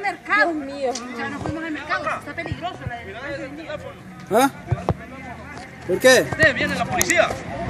mercado. Dios mío. Ya no fuimos al mercado, está peligroso la delincuencia. ¿Ah? ¿Por qué? Viene la policía.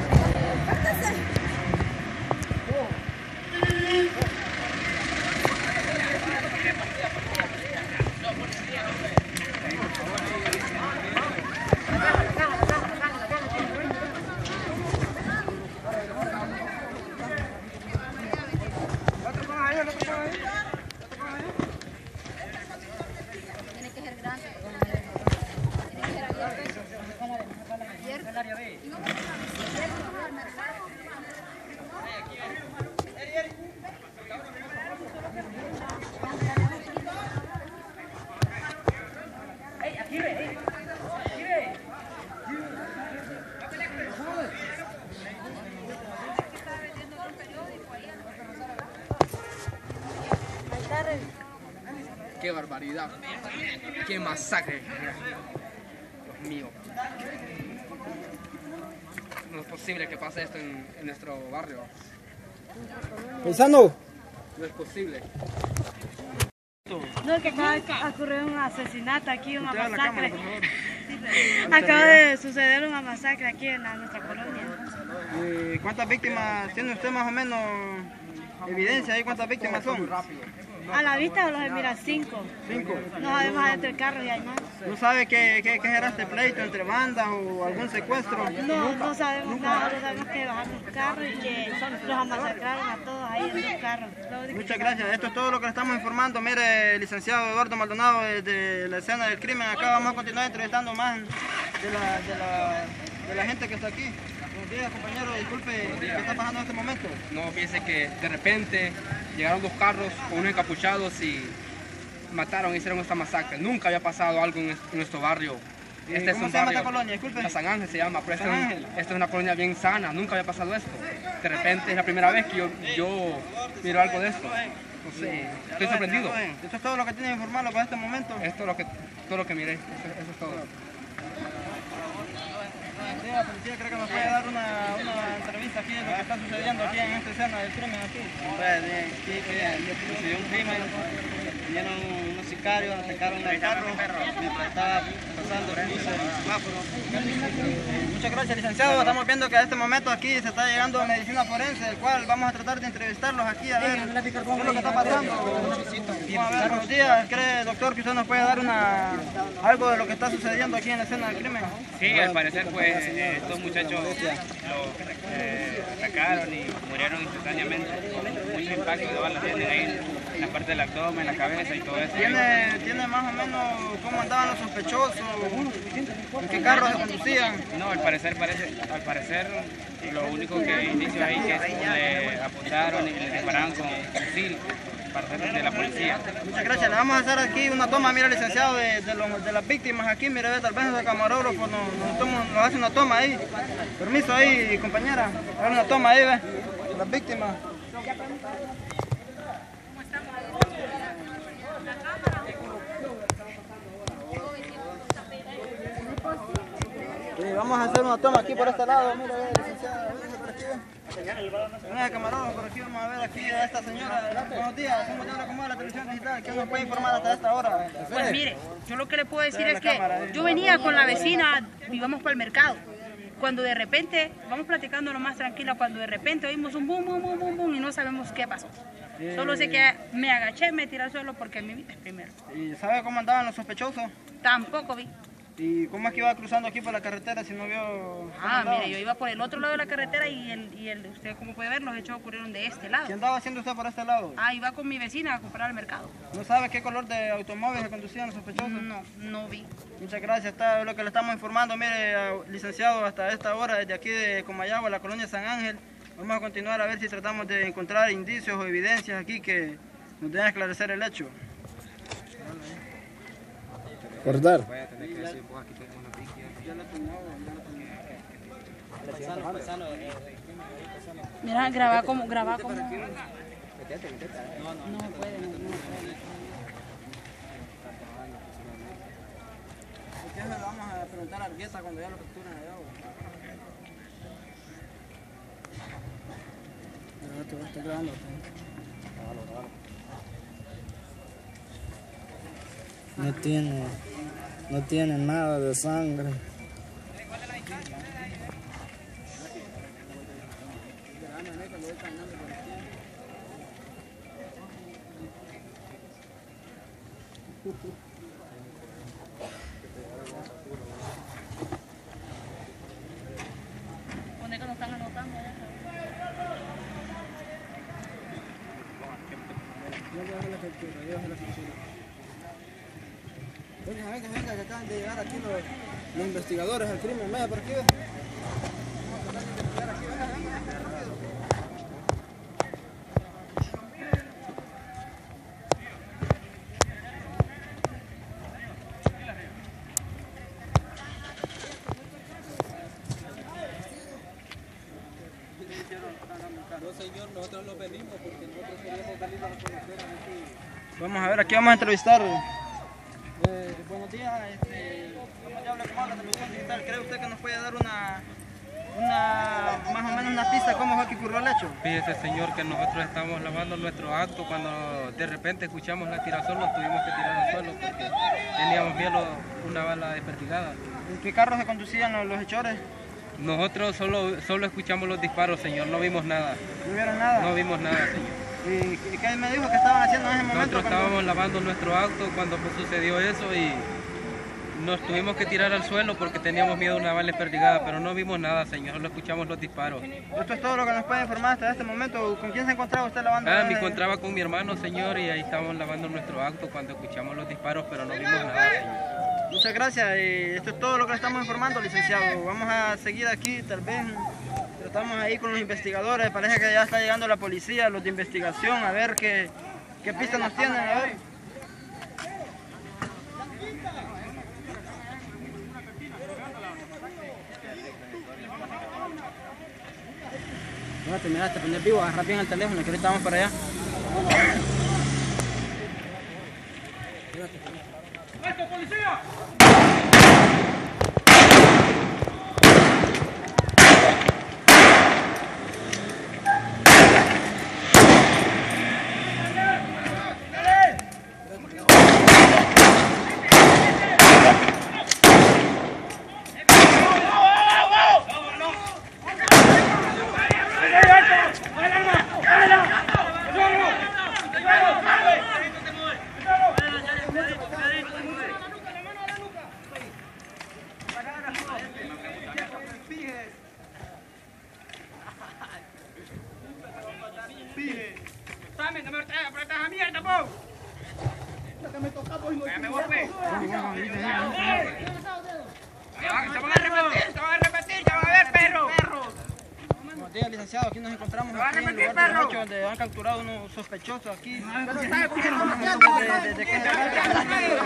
Qué barbaridad, qué masacre. Dios mío. No es posible que pase esto en nuestro barrio. Paisano. No es posible. No, que acaba de ocurrir un asesinato aquí, una masacre. Acaba de suceder una masacre aquí en nuestra colonia. ¿Cuántas víctimas tiene usted más o menos? Evidencia ahí, ¿cuántas víctimas son? A la vista los mira 5. 5. No sabemos adentro del carro y hay más. ¿No sabe qué era este pleito entre bandas o algún secuestro? No sabemos nada, no sabemos que bajaron los carros y que los masacraron a todos ahí en los carros. Muchas gracias. Esto es todo lo que le estamos informando. Mire, licenciado Eduardo Maldonado, desde la escena del crimen. Acá vamos a continuar entrevistando más de la gente que está aquí. Buenos días, compañero. Disculpe, ¿qué está pasando en este momento? No, piense que de repente llegaron 2 carros con unos encapuchados y mataron, hicieron esta masacre. Nunca había pasado algo en nuestro barrio. Este ¿Cómo es un se llama barrio, esta colonia? Disculpe. La San Ángel se llama, pero esta es una colonia bien sana, nunca había pasado esto. De repente es la primera vez que yo miro algo de esto. No sé, estoy sorprendido. Esto es todo lo que tiene que informarlo para este momento. Esto es todo lo que miré, eso es todo. La policía cree que nos puede dar una entrevista aquí de lo que está sucediendo aquí en esta escena del crimen aquí. Pues bien, aquí sucedió un crimen, vinieron unos sicarios, atacaron el carro mientras estaba pasando el cruce del semáforo. Muchas gracias, licenciado. Estamos viendo que a este momento aquí se está llegando medicina forense, el cual vamos a tratar de entrevistarlos aquí a ver qué es lo que está pasando. Vamos a ver, buenos días. ¿Cree, doctor, que usted nos puede dar algo de lo que está sucediendo aquí en la escena del crimen? Sí, al parecer pues estos muchachos lo atacaron y murieron instantáneamente. Mucho impacto de balas tienen ahí en la parte del abdomen, la cabeza y todo eso. ¿Tiene más o menos cómo andaban los sospechosos? ¿En qué carros se conducían? No, al parecer lo único que inició ahí que le apuntaron y le dispararon con fusil de la policía. Muchas gracias. Le vamos a hacer aquí una toma, mira, licenciado, de las víctimas aquí. Mire, tal vez el camarógrafo nos hace una toma ahí. Permiso ahí, compañera. Hacer una toma ahí, ve. De las víctimas. Vamos a hacer una toma aquí por este lado. Mira, licenciado, véngase por aquí. Venga, camarógrafo, por aquí vamos a ver aquí a esta señora. Buenos días, somos de Ahora la televisión digital. ¿Qué nos puede informar hasta esta hora? Pues mire, yo lo que le puedo decir es que yo venía con la vecina y vamos para el mercado. Cuando de repente, vamos platicando lo más tranquila, cuando de repente oímos un boom, boom, boom, boom, boom y no sabemos qué pasó. Solo sé que me agaché, me tiré al suelo porque mi vida es primero. ¿Y sabe cómo andaban los sospechosos? Tampoco vi. ¿Y cómo es que iba cruzando aquí por la carretera si no vio? Mire, yo iba por el otro lado de la carretera y usted como puede ver, los hechos ocurrieron de este lado. ¿Qué andaba haciendo usted por este lado? Iba con mi vecina a comprar al mercado. ¿No sabe qué color de automóvil se conducían los sospechosos? No vi. Muchas gracias, está lo que le estamos informando. Mire, licenciado, hasta esta hora, desde aquí de Comayagua, la colonia San Ángel, vamos a continuar a ver si tratamos de encontrar indicios o evidencias aquí que nos den a esclarecer el hecho. Cortar. Mira, graba como. No puede. ¿Qué le vamos a preguntar a Argueta cuando ya lo capturan allá? Está grabando. No tiene nada de sangre. ¿Dónde que nos están anotando? Venga, que acaban de llegar aquí los investigadores al crimen. Venga, por aquí. No, señor, nosotros no venimos porque nosotros queríamos venir a conocer aquí. Vamos a ver, aquí vamos a entrevistar. Buenos días, como ya hablé con la televisión digital, ¿cree usted que nos puede dar más o menos una pista cómo fue que ocurrió el hecho? Fíjese, señor, que nosotros estamos lavando nuestro acto cuando de repente escuchamos la tirazón, nos tuvimos que tirar al suelo porque teníamos miedo una bala desperdigada. ¿En qué carro se conducían los hechores? Nosotros solo escuchamos los disparos, señor, no vimos nada. ¿No vieron nada? No vimos nada, señor. ¿Y qué me dijo que estaban haciendo en ese momento? Nosotros estábamos lavando nuestro auto cuando sucedió eso y nos tuvimos que tirar al suelo porque teníamos miedo a una bala desperdigada, pero no vimos nada, señor, solo escuchamos los disparos. Esto es todo lo que nos puede informar hasta este momento. ¿Con quién se encontraba usted lavando? Me encontraba con mi hermano, señor, y ahí estábamos lavando nuestro acto cuando escuchamos los disparos, pero no vimos nada, señor. Muchas gracias. Esto es todo lo que le estamos informando, licenciado. Vamos a seguir aquí, tal vez estamos ahí con los investigadores. Parece que ya está llegando la policía, los de investigación, a ver qué pistas nos tienen. A ver. Mira, te prendes vivo, agarra bien el teléfono, que ahorita vamos para allá. ¡Esto, policía! Buenos días, licenciado. Aquí nos encontramos aquí en el lugar del hecho donde han capturado unos sospechosos aquí. ¿De qué se trata?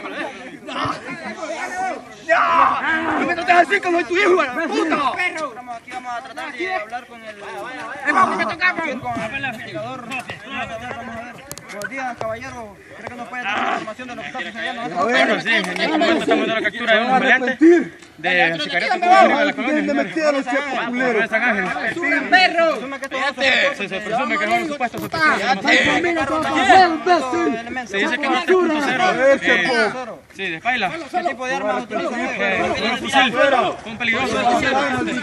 ¡No me trates así que soy tu hijo, puto! Aquí vamos a tratar de hablar con el investigador. Buenos días, caballero. ¿Cree que nos puede dar información de lo que está sucediendo? Bueno, sí, en este momento estamos dando la captura de un maleante de sicariato público de la colonia de San Ángel. ¡Perro! Se presume que son los supuestos sospechosos. Se dice que es 3.0. Sí, de paila. ¿Qué tipo de armas utilizan? Un fusil, un peligroso de fusil.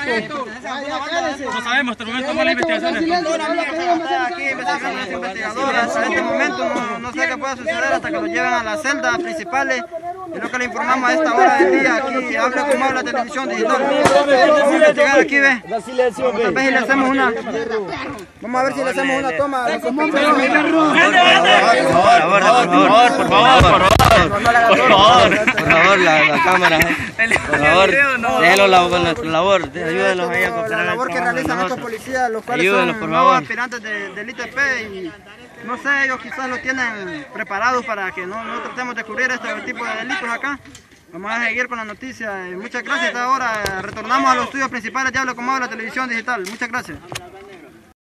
No sabemos, hasta el momento estamos en la investigación. Aquí investigando los investigadores. Hasta este momento no sé qué pueda suceder hasta que lo lleven a las celdas principales. Es lo que le informamos a esta hora del día. Aquí habla como habla televisión digital. Vamos a investigar aquí, ve. Tal vez si le hacemos una. Vamos a ver si le hacemos una toma. Por favor, la cámara. Por favor, déjenlo con nuestra labor. Ayúdenlos ahí a cooperar. La labor que realizan estos policías, los cuales son nuevos aspirantes del ITP y no sé, ellos quizás lo tienen preparados para que no tratemos de cubrir este tipo de delitos acá. Vamos a seguir con la noticia. Muchas gracias. Hasta ahora retornamos a los estudios principales de Habla como Habla Televisión Digital. Muchas gracias.